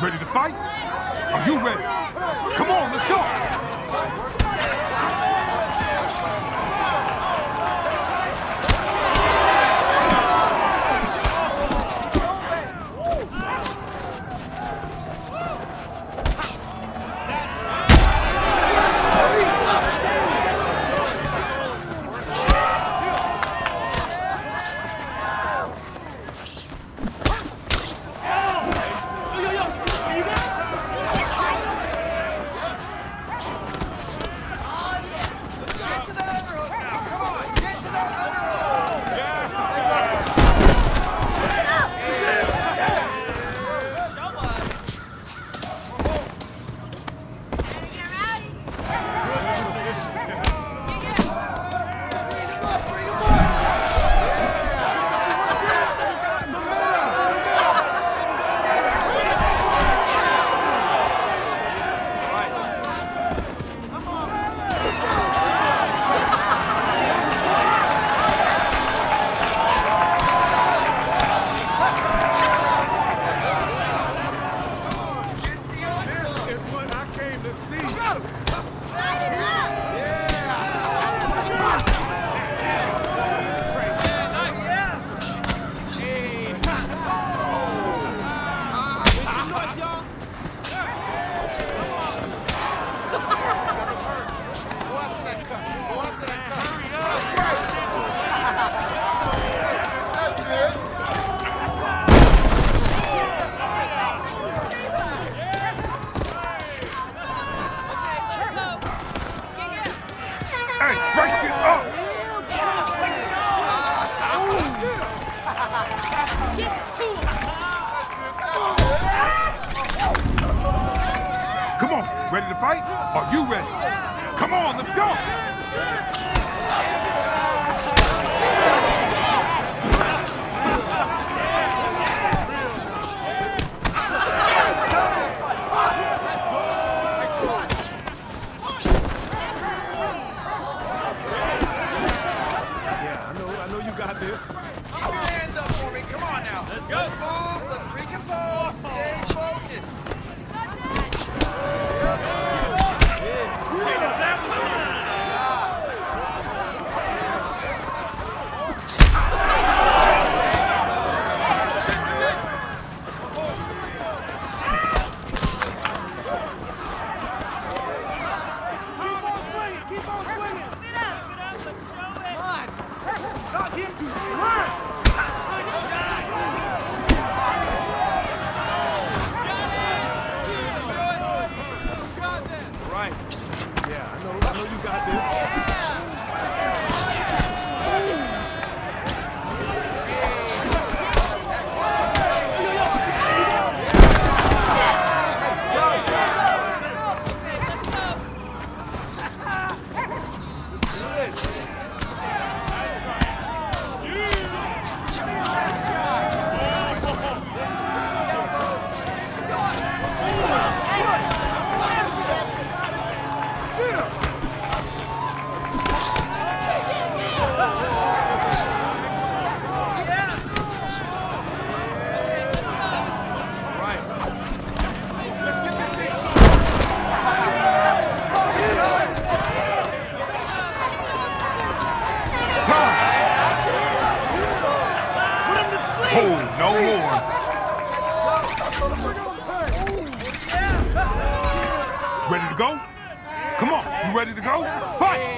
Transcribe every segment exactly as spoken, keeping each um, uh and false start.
Ready to fight? Are you ready? Come on, let's go! Ready to fight? Are you ready? Come on, let's go! Yeah, I know, I know you got this. Keep your hands up for me. Come on now. Let's go. Let's move. Let's recompose. Stay focused. Ready to go? Come on, you ready to go? Fight!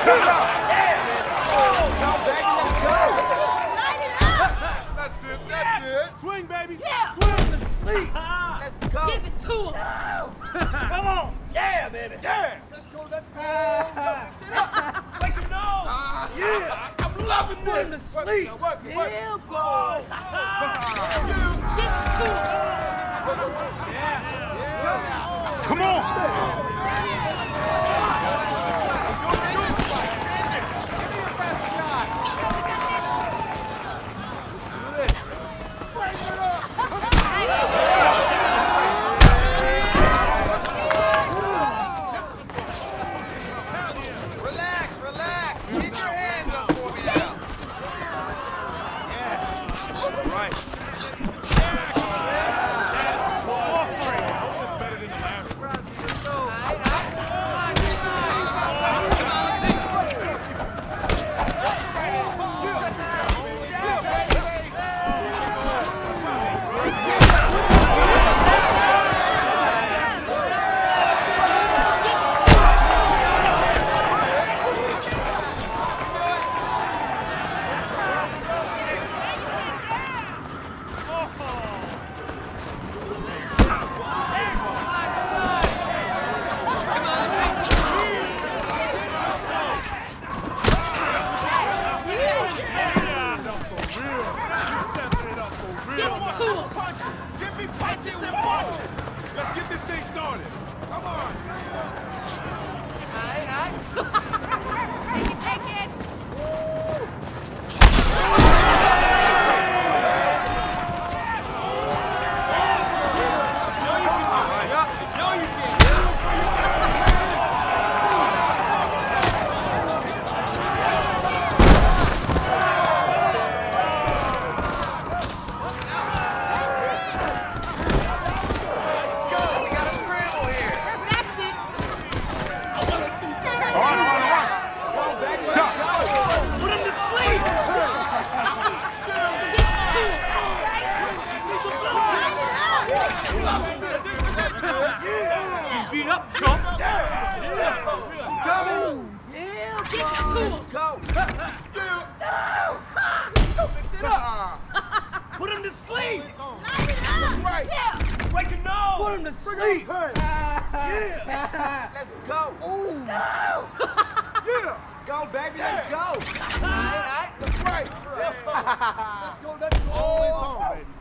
That's it, that's it. Swing, baby. Yeah. Swing to sleep. Let's go. Give it to him. Come on. Yeah, baby. Yeah. Let's go, let's go. Make him know. Yeah. I'm loving this. Swing to sleep. Yeah, boy. Give it to him. Come on. Relax, relax. Keep your hands up for me now. Yeah. Right. That's better than the last one. Give me punches and punches. Let's get this thing started. Come on. Take it, take it. Let's go. We got a scramble here. That's it. All right, all right, all right. Stop. Put him to sleep. Beat up, chump. Coming. Yeah, give it to him. Go. Mix it up. Put him to sleep. Light it up. Right. Yeah. Break a nose. Put him to sleep. Yeah. Let's go. Ooh. Yeah. Let's go, baby. Let's go. All right. That's right. Let's go. Let's go. Always on, baby.